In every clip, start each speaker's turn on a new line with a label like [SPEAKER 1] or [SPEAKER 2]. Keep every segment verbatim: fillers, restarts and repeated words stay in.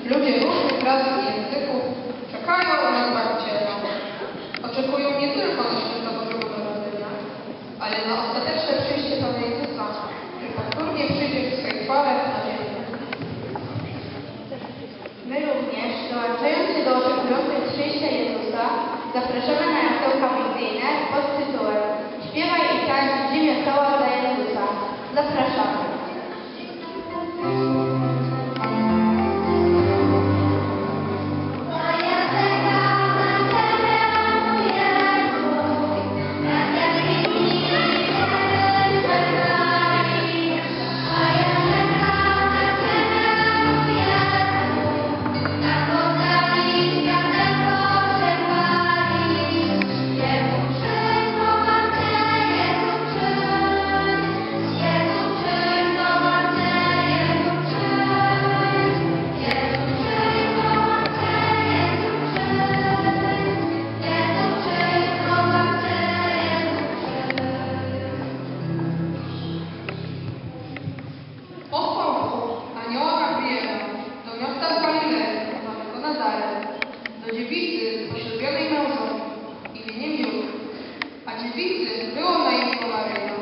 [SPEAKER 1] Ludzie różnych ras i języków czekają na Zbawiciela. Oczekują nie tylko na święto Bożego Narodzenia, ale na ostateczne przyjście Pana Jezusa, który powtórnie przyjdzie w swej chwale na ziemię.
[SPEAKER 2] My również, dołączając się do oczekujących przyjścia Jezusa, zapraszamy na jasełka misyjne pod tytułem Śpiewaj i tańcz w zimie koła dla Jezusa. Zapraszamy.
[SPEAKER 1] Do dziewicy poślubionej mężom imieniem Jud, a dziewicy było na imię Maryja.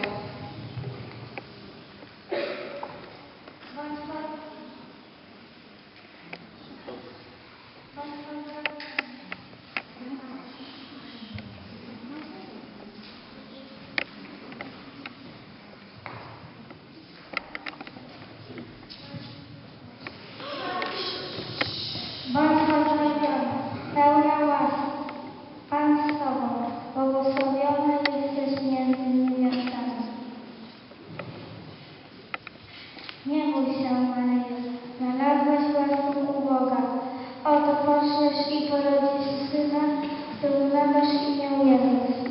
[SPEAKER 3] Bądź pozdrowiona, pełna łaski, Pan z Tobą, błogosławiona jesteś między niewiastami. Nie bój się, Maryjo, znalazłaś łaskę u Boga. Oto poczniesz i porodzisz syna, któremu nadasz imię Jezus.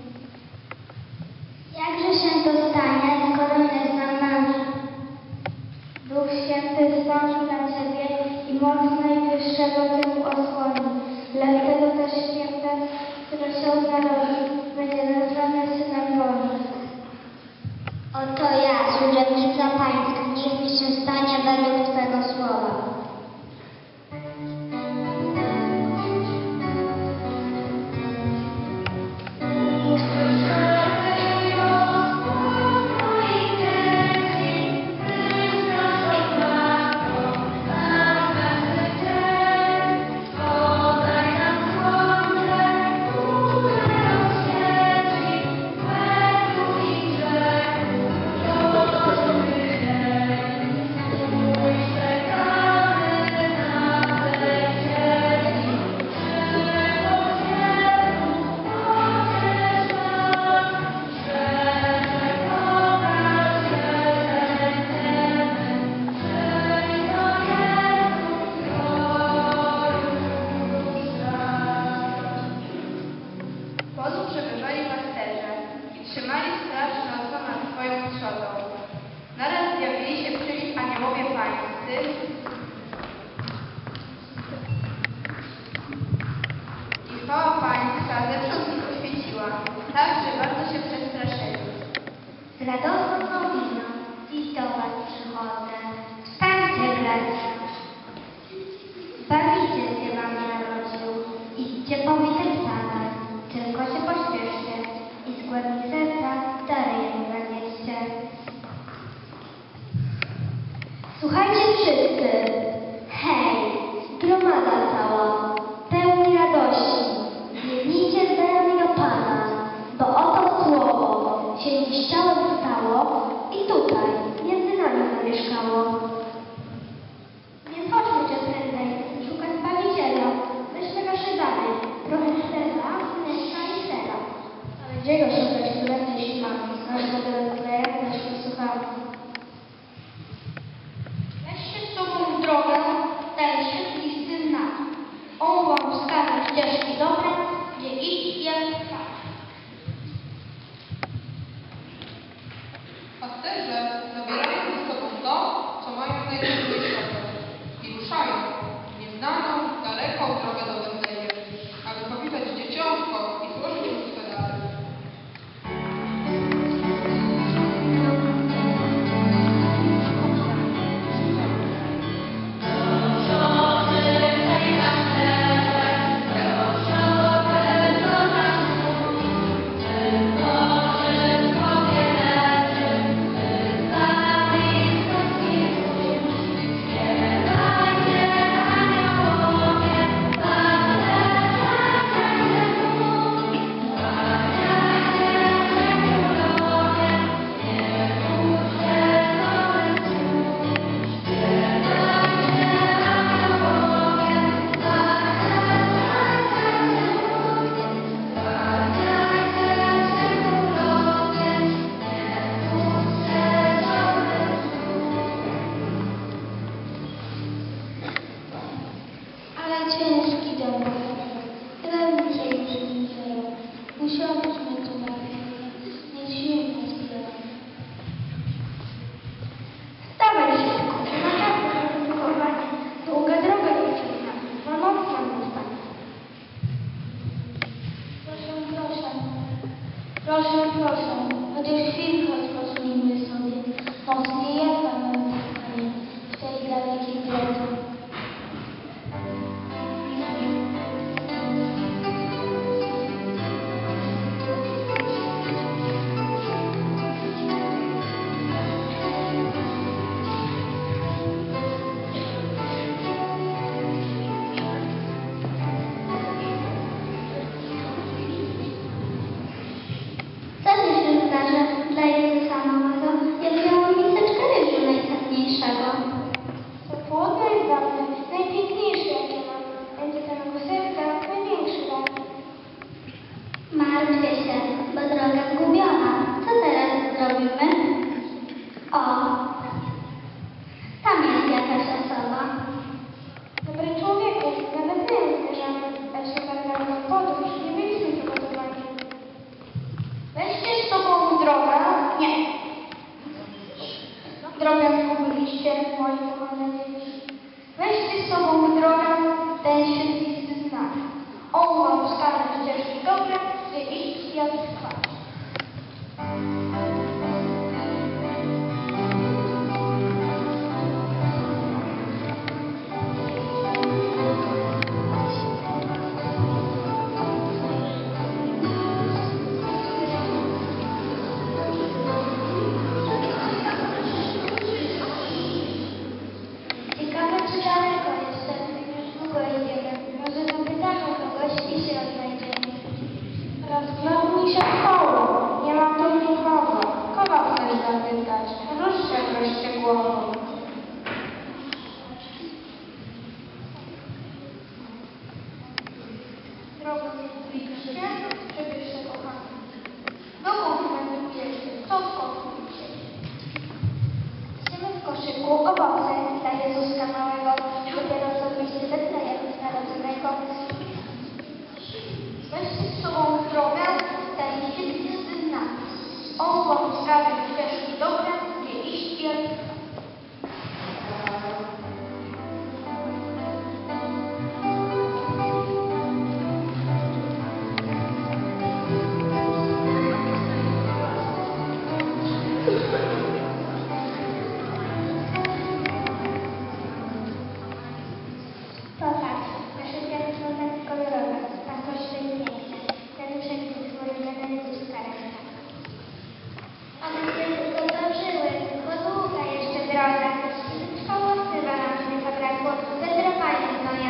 [SPEAKER 3] Jakże się to stanie, skoro nie znam męża? Duch Święty zstąpi na Ciebie i moc Najwyższego Cię osłoni. Dlatego też święte, które się narodzi, będzie nazwane Synem Bożym. Oto ja, służebnica Pańska, niech mi się stanie według Twego słowa.
[SPEAKER 2] Trzymali straż nocą nad swoją trzodą. Naraz zjawili się przy nich aniołowie pańscy i chwała pańska zewsząd ich oświeciła, tak, że bardzo się przestraszyli.
[SPEAKER 3] Z radosną nowiną dziś do Was przychodzę. Wstańcie, bracia. Zbawiciel się Wam narodził. Idźcie powitać Pana, tylko się pośpieszcie i z głębi serca dary Jemu zanieście. Słuchajcie wszyscy. Hej, gromada cała, pełni radości. Biegnijcie z darami do Pana, bo oto słowo się dziś ciałem stało i tutaj między nami zamieszkało. Więc chodźmy prędzej szukać Zbawiciela. Weźmy nasze dary, trochę chleba, mleka i sera. Ale gdzie go szukać, które jeśli mamy? Nasz model kleja, też posłuchamy. Weźcie z sobą w drogę, ten świetlisty znak. On wam wskaże ścieżki dobre, gdzie iść i jak trwać.
[SPEAKER 1] Pasterze zabierają ze sobą to, co mają najcenniejszego i ruszają nieznaną, daleką drogę do Betlejem, aby powitać dzieciątko i złożyć mu swe dary.
[SPEAKER 4] Proszę
[SPEAKER 3] Ale ciężki dzień. Ręce już nie żyją. Usiądźmy tu na chwilę. Niech sił nie zbiera. Dawaj szybko. Na czas na wychowanie. Długa droga nie przed nami. Ma noc nam zostanie. Proszę, proszę. Proszę, proszę. Chociaż chwilkę odpocznijmy sobie. Noc nie jest nam spotkanie w tej dalekiej drodze. Co się się zdarza dla Jezusa Małego? Ja wzięłam miseczkę ryżu najcenniejszego.
[SPEAKER 2] To płodne jest dla mnie najpiękniejsze, jakie mam. Będzie to mego serca największy dar.
[SPEAKER 3] Martwię się, bo droga zgubiona. Co teraz zrobimy? O, tam jest jakaś osoba.
[SPEAKER 2] Dobry człowieku, nawet my ją zbierzemy, lecz się zabramy w podróż, nie byliśmy przygotowani. Weźcie z sobą drogę. Nie. Drogę zgubiliście, moi kochane dzieci. Weźcie z sobą drogę, ten świetlisty znak. On wam wskaże ścieżki dobre, gdzie iść i jak trwać.
[SPEAKER 3] Ciekawe, czy daleko jeszcze. Już długo idziemy. Może zapytamy kogoś i się odnajdziemy.
[SPEAKER 2] Rozglądnij się koło. Nie mam tu nikogo. Kogo chcesz zapytać? Rusz się wreszcie głową. Drogą zbliżcie, żeby się kochamy. Dokąd będę pierwszy? Kto skąd idzie?
[SPEAKER 3] Siemy w koszyku owoce dla Jezuska Małego. Dopiero co byście zetnę jako narodzonego.
[SPEAKER 2] Weźcie z sobą drogę, ten świetlisty znak. On wam wskaże ścieżki dobre, gdzie iść i jak trwać.
[SPEAKER 3] Popatrz, nasze kwiaty są tak kolorowe, tak rośle i piękne. Ten przepis urodzony Jezuska ręka. One się tylko zdążyły, bo długa jeszcze droga. I tylko łosywa nam się zabrakło, zadrapanie znoja.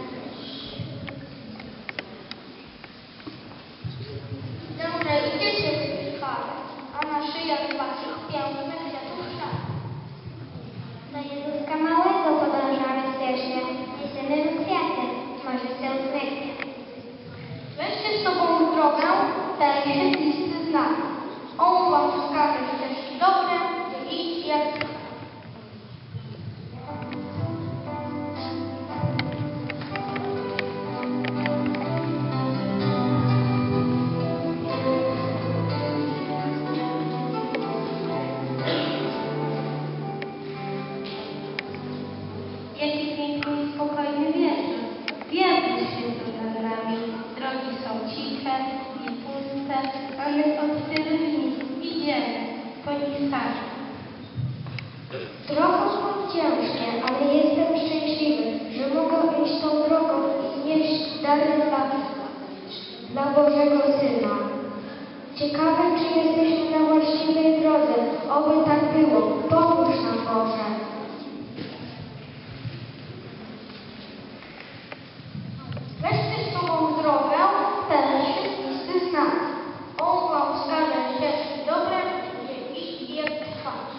[SPEAKER 2] Dobrze, idziecie w chwale, a na szyjach waszych pięknych kwiatów szat.
[SPEAKER 3] Do Jezuska Małego podążamy ścieżkę. Niesiemy mu kwiaty, może się zmyknie.
[SPEAKER 2] Weźcie z sobą drogę, ten świetlisty znak. On wam wskaże ścieżki dobre, gdzie iść i jak trwać.
[SPEAKER 4] Jaki piękny i spokojny wieczór. Wierność świętą nad nami. Drogi są ciche i puste, a my od tylu dni idziemy po nich sami.
[SPEAKER 3] Drogi są ciężkie, ale jestem szczęśliwy, że mogę iść tą drogą i nieść dary dla, dla Bożego Syna. Ciekawe, czy jesteśmy na właściwej drodze. Oby tak było. Pomóż nam, Boże.
[SPEAKER 2] Weźcie z sobą drogę, ten świetlisty znak. On wam wskaże ścieżki dobre, gdzie iść i jak trwać.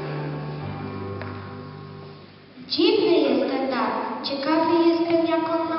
[SPEAKER 3] Dziwny jest ten dar. Ciekawy jestem, jak on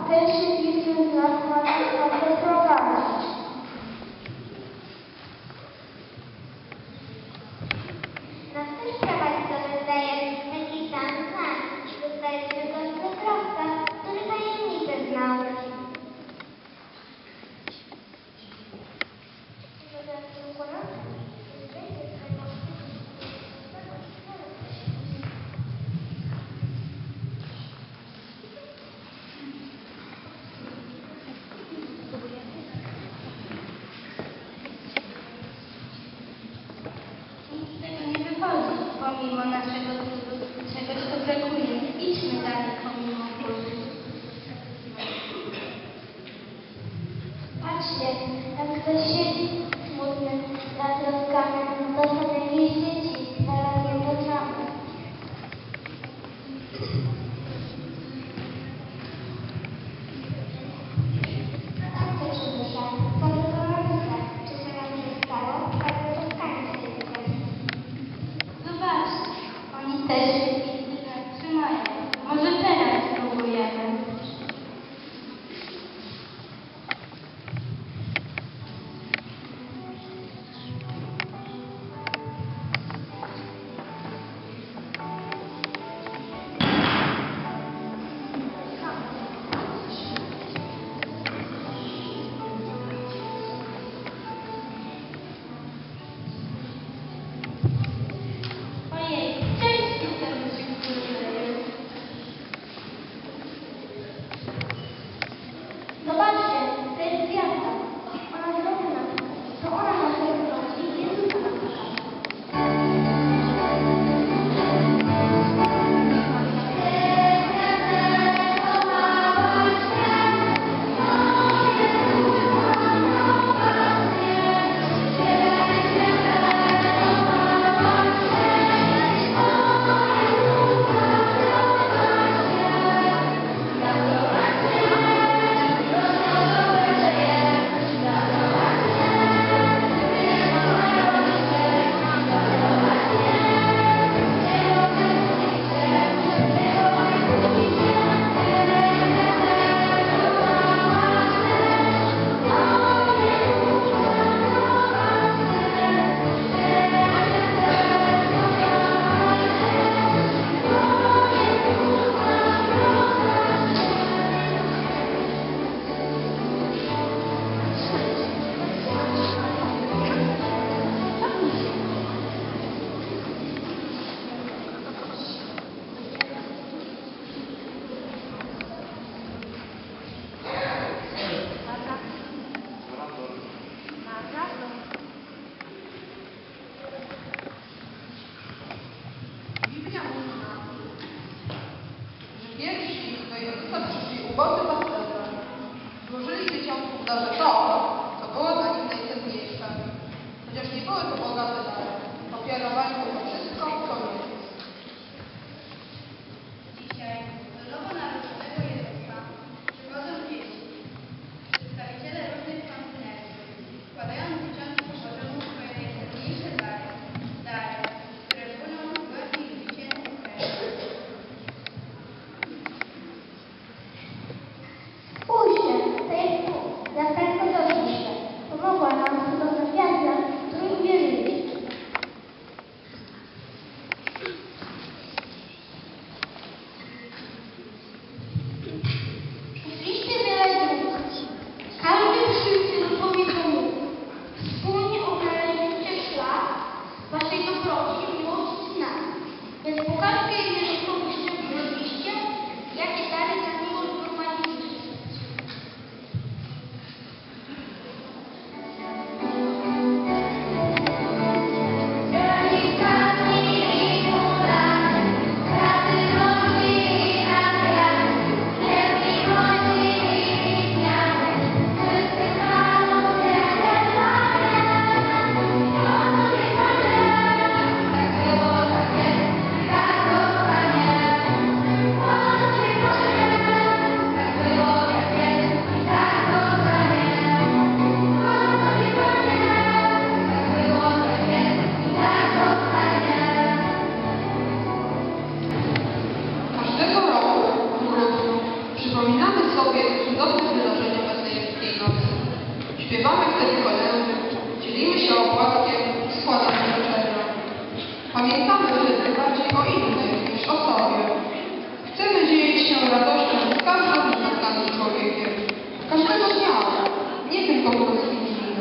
[SPEAKER 3] też się piękny znak ma to prowadzić. Nas też prowadzono zdaje taki sam znak. Dostaliśmy go z wykrawca, który tajemnicę znał.
[SPEAKER 4] Nic z tego nie wychodzi, pomimo naszego trudu, czegoś to brakuje. Idźmy dalej, pomimo bólu.
[SPEAKER 3] Patrzcie, tam ktoś siedzi smutny, zatroskany, to są jakieś dzieci, zaraz je poznamy. Tak to przydusza, to tylko rodzice, czy co nam się stało, ale spotkanie się tutaj.
[SPEAKER 4] Zobaczcie, oni też się piękny znak trzymają. Może teraz spróbujemy. Ojej, cześć, jestem dziękuję.
[SPEAKER 3] Zobaczcie, to jest gwiazda. Ona zrobi nam. To ona nas prowadzi i Jezusa nas pokaże.
[SPEAKER 1] Biblia mówi nam, że pierwsi do Jezusa przyszli ubodzy pasterze. Złożyli dzieciątku w darze to, co było dla nich najcenniejsze. Chociaż nie były to bogate dary, ofiarowali mu to wszystko, co mieli.
[SPEAKER 2] Dzisiaj do nowonarodzonego Jezusa przychodzą dzieci, przedstawiciele różnych kontynentów, składając dzieciątku Bożemu swoje najcenniejsze dary, dary, które płyną z głębi ich dziecięcych serc.
[SPEAKER 3] Spójrzcie, to jest Bóg, latarka do duszy. Pomogła nam cudowna gwiazda, w którą uwierzyliśmy. Przyszliście wiele dróg. Każdy przyjdzie do powiedzą mu. Wspólnie odnaleźliście szlak waszej dobroci i miłości z nami. Więc pokażcie jej, co byście zrobiliście, jakie dary za miłość gromadziliście.
[SPEAKER 2] Tak było, tak jest, tak
[SPEAKER 1] Pamiętamy wtedy bardziej o innych niż o sobie. Chcemy dzielić się radością z każdym spotkanym człowiekiem. Każdego dnia, nie tylko w imieniu.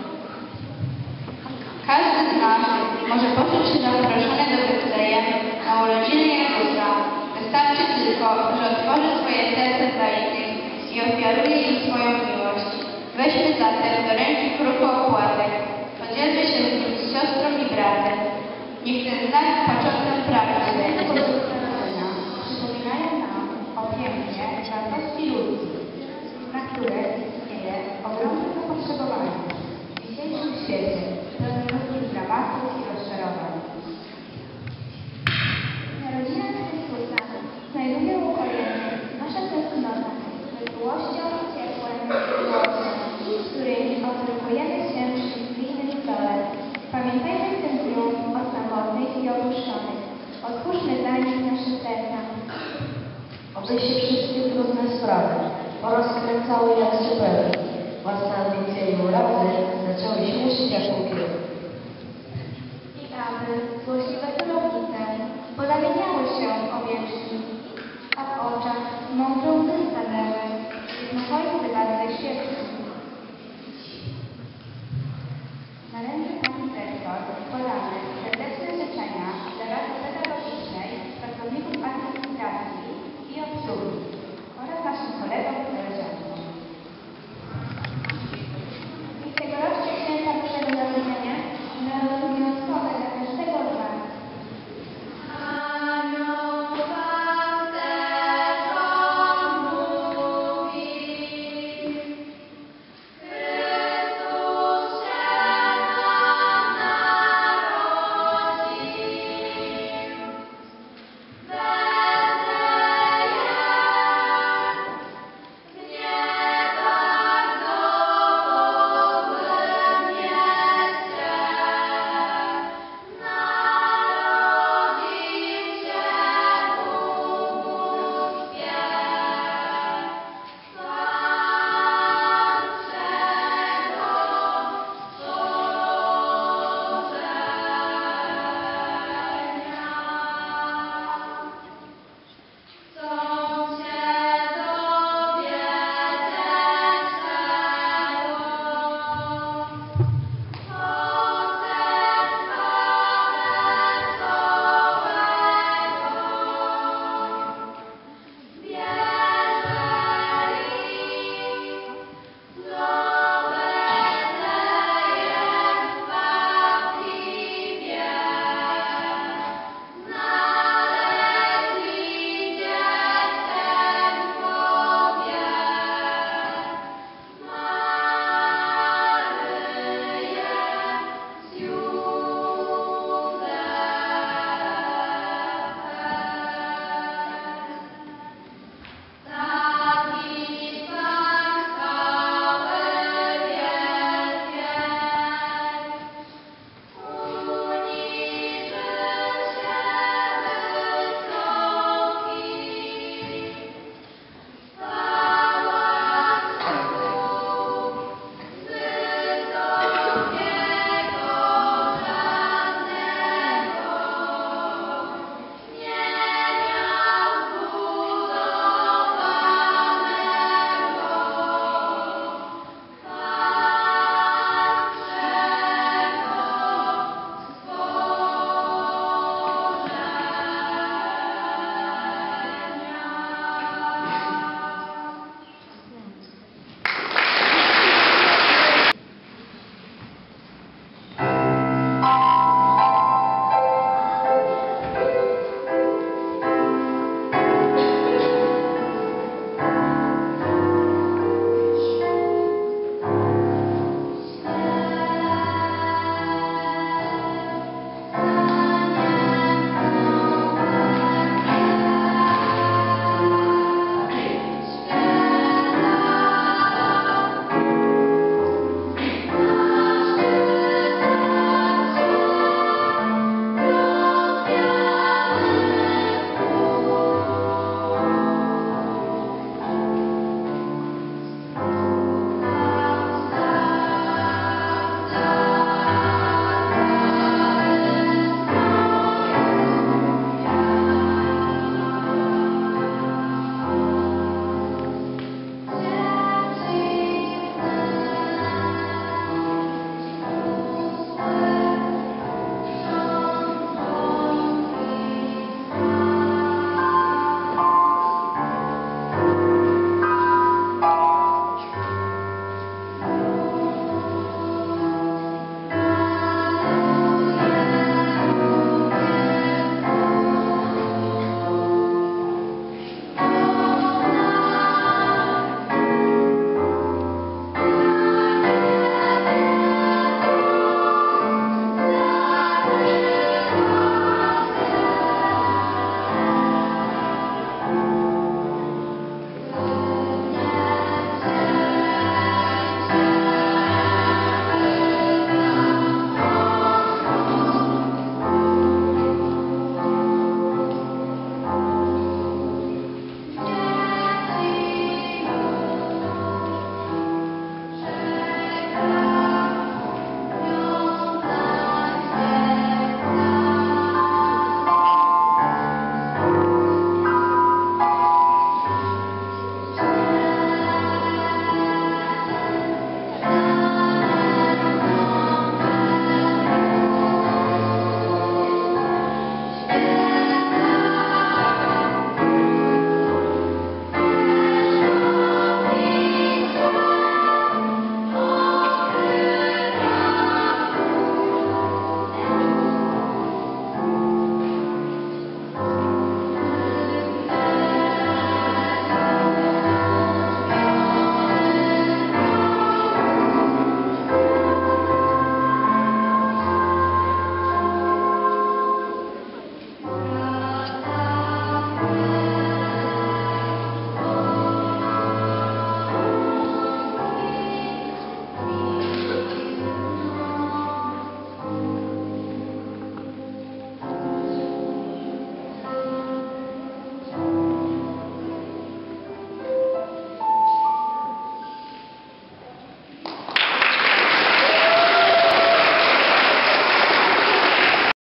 [SPEAKER 2] Każdy z nas może poczuć się zaproszony do Betlejem na urodziny Jezusa. Wystarczy tylko, że otworzy swoje serce dla innych i ofiaruje im swoją miłość. Weźmy zatem do ręki kruchu opłatek. Podzielmy się z nim z siostrą i bratem. Niech ten znak początkiem prawdy przypominają nam o pięknie wartości ludzkich, na które istnieje ogromne zapotrzebowanie w dzisiejszym świecie, pełnym różnych dramatów i rozczarowań.
[SPEAKER 3] Narodziny Chrystusa znajdują ukojenie nasza tęsknota za miłością, ciepłem, miłością, z którymi opiekujemy się przy wigilijnym stole. Pamiętajmy w tym dniu o samotnych i opuszczonych. Otwórzmy dla nich nasze serca.
[SPEAKER 5] Oby się wszystkie trudne sprawy porozkręcały jak superki. Własne ambicje i urazy zaczęły śmieszyć jak łupiełki.